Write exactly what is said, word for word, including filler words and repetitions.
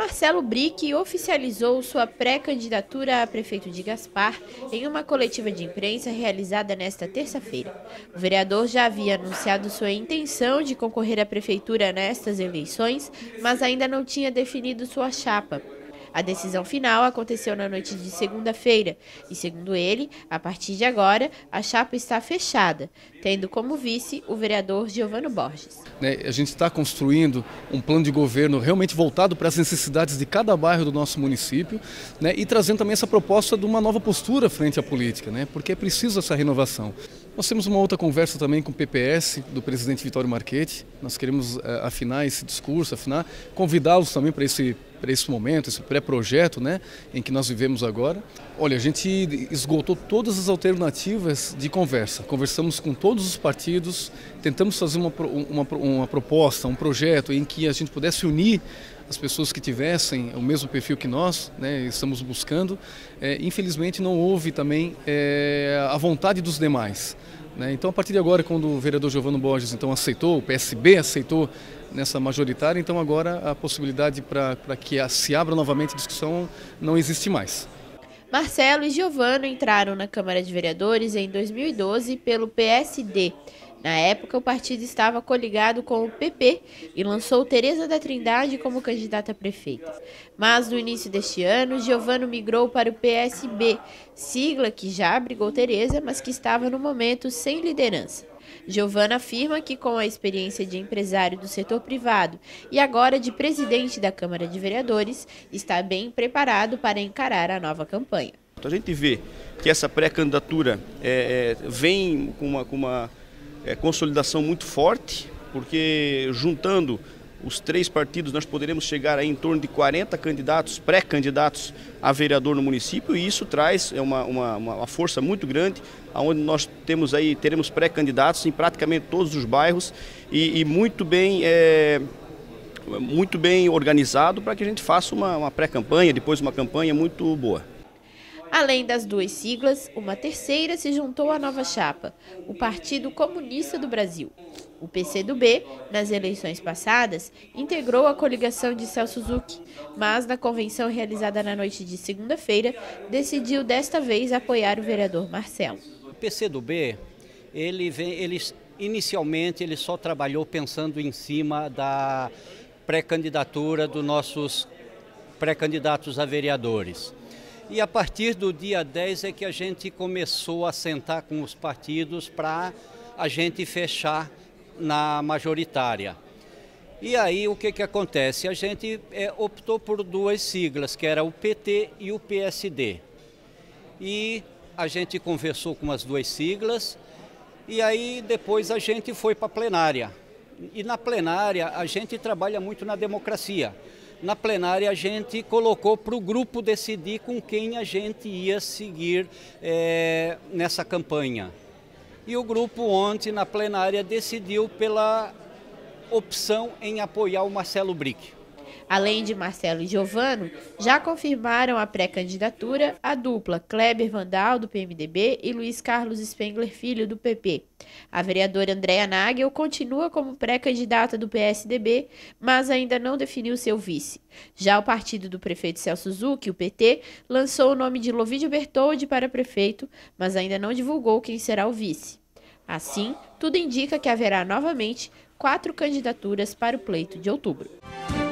Marcelo Brick oficializou sua pré-candidatura a prefeito de Gaspar em uma coletiva de imprensa realizada nesta terça-feira. O vereador já havia anunciado sua intenção de concorrer à prefeitura nestas eleições, mas ainda não tinha definido sua chapa. A decisão final aconteceu na noite de segunda-feira e, segundo ele, a partir de agora, a chapa está fechada, tendo como vice o vereador Giovano Borges. A gente está construindo um plano de governo realmente voltado para as necessidades de cada bairro do nosso município, né, e trazendo também essa proposta de uma nova postura frente à política, né, porque é preciso essa renovação. Nós temos uma outra conversa também com o P P S, do presidente Vitório Marchetti. Nós queremos é, afinar esse discurso, afinar, convidá-los também para esse, para esse momento, esse pré-projeto, né, em que nós vivemos agora. Olha, a gente esgotou todas as alternativas de conversa. Conversamos com todos os partidos, tentamos fazer uma, uma, uma proposta, um projeto em que a gente pudesse unir as pessoas que tivessem o mesmo perfil que nós, né, estamos buscando. É, infelizmente não houve também é, a vontade dos demais. Né? Então, a partir de agora, quando o vereador Giovano Borges então, aceitou, o P S B aceitou nessa majoritária, então agora a possibilidade para que se abra novamente a discussão não existe mais. Marcelo e Giovano entraram na Câmara de Vereadores em dois mil e doze pelo P S D. Na época, o partido estava coligado com o P P e lançou Tereza da Trindade como candidata a prefeita. Mas, no início deste ano, Giovano migrou para o P S B, sigla que já abrigou Tereza, mas que estava no momento sem liderança. Giovano afirma que, com a experiência de empresário do setor privado e agora de presidente da Câmara de Vereadores, está bem preparado para encarar a nova campanha. A gente vê que essa pré-candidatura é, é, vem com uma, com uma é, consolidação muito forte, porque juntando os três partidos nós poderemos chegar aí em torno de quarenta candidatos, pré-candidatos a vereador no município, e isso traz uma, uma, uma força muito grande, onde nós temos aí, teremos pré-candidatos em praticamente todos os bairros e, e muito bem, é, muito bem organizado para que a gente faça uma, uma pré-campanha, depois uma campanha muito boa. Além das duas siglas, uma terceira se juntou à nova chapa, o Partido Comunista do Brasil. O P C do B, nas eleições passadas, integrou a coligação de Celso Zucchi, mas na convenção realizada na noite de segunda-feira, decidiu desta vez apoiar o vereador Marcelo. O P C do B, ele, vem, ele inicialmente ele só trabalhou pensando em cima da pré-candidatura dos nossos pré-candidatos a vereadores. E a partir do dia dez é que a gente começou a sentar com os partidos para a gente fechar na majoritária. E aí o que que acontece? A gente é, optou por duas siglas, que era o P T e o P S D. E a gente conversou com as duas siglas e aí depois a gente foi para a plenária. E na plenária a gente trabalha muito na democracia. Na plenária a gente colocou para o grupo decidir com quem a gente ia seguir é, nessa campanha. E o grupo ontem na plenária decidiu pela opção em apoiar o Marcelo Brick. Além de Marcelo e Giovano, já confirmaram a pré-candidatura a dupla Kleber Vandal, do P M D B, e Luiz Carlos Spengler Filho, do P P. A vereadora Andréa Nagel continua como pré-candidata do P S D B, mas ainda não definiu seu vice. Já o partido do prefeito Celso Zucchi, o P T, lançou o nome de Lovídio Bertoldi para prefeito, mas ainda não divulgou quem será o vice. Assim, tudo indica que haverá novamente quatro candidaturas para o pleito de outubro.